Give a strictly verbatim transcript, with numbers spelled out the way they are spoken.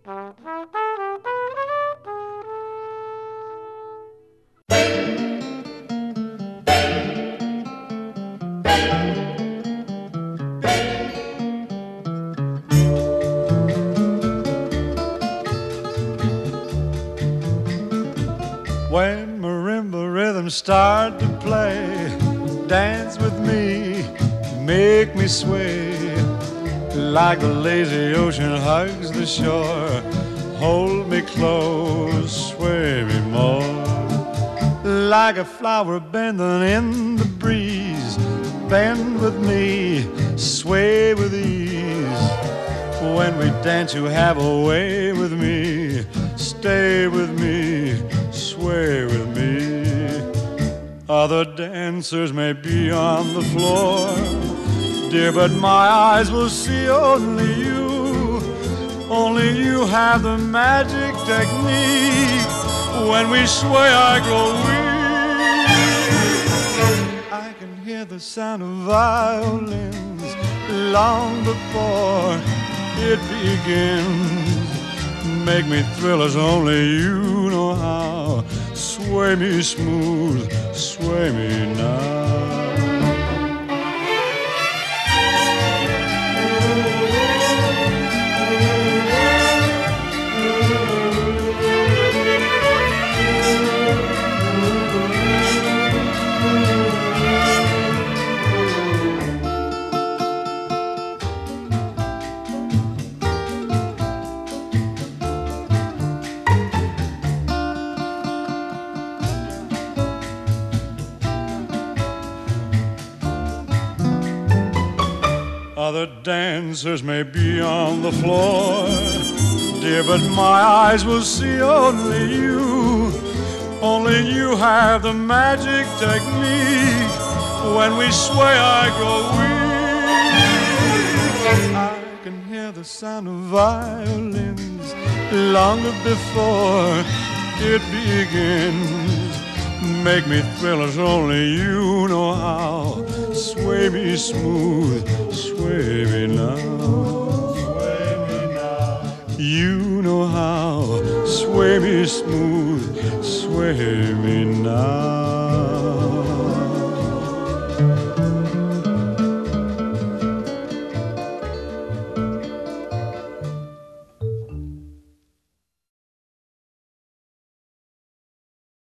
When marimba rhythms start to play, dance with me, make me sway. Like the lazy ocean hugs the shore, hold me close, sway me more. Like a flower bending in the breeze, bend with me, sway with ease. When we dance you have a way with me, stay with me, sway with me. Other dancers may be on the floor, dear, but my eyes will see only you. Only you have the magic technique. When we sway I grow weak. I can hear the sound of violins long before it begins. Make me thrill as only you know how. Sway me smooth, sway me now. Other dancers may be on the floor, dear, but my eyes will see only you. Only you have the magic technique. When we sway I grow weak. I can hear the sound of violins long before it begins. Make me thrill as only you know how. Sway me smooth, sway me now. Sway me now. You know how. Sway me smooth, sway me now.